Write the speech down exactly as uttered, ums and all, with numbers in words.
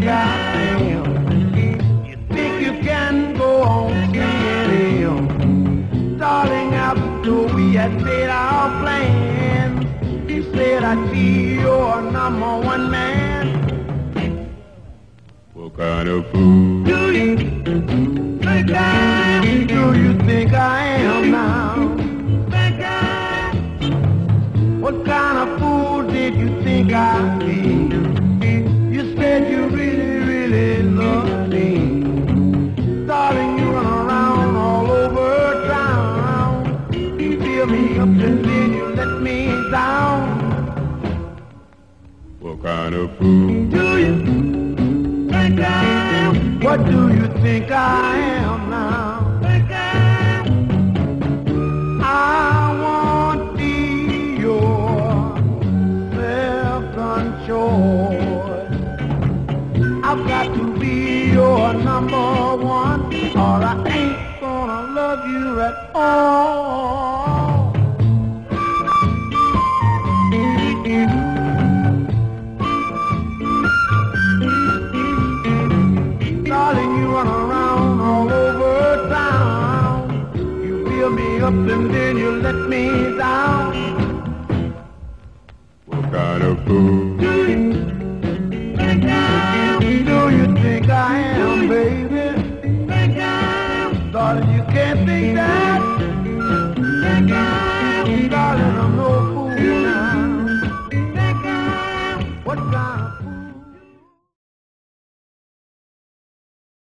think I am? You think you can go on seeing him? Darling, after we had made our plans, you said I'd be your number one man. What kind of fool do you think I am? Do you think I am now? Think I am? What kind of fool did you think I'd be? You said you really, really love me. Darling, you run around all over town. You fill me up and then you let me down. What kind of fool do you think I am? What do you think I am now? Think I am? I want to be your self-control. I've got to be your number one, or I ain't gonna love you at all. Darling, you run around all over town. You fill me up and then you let me down. What kind of fool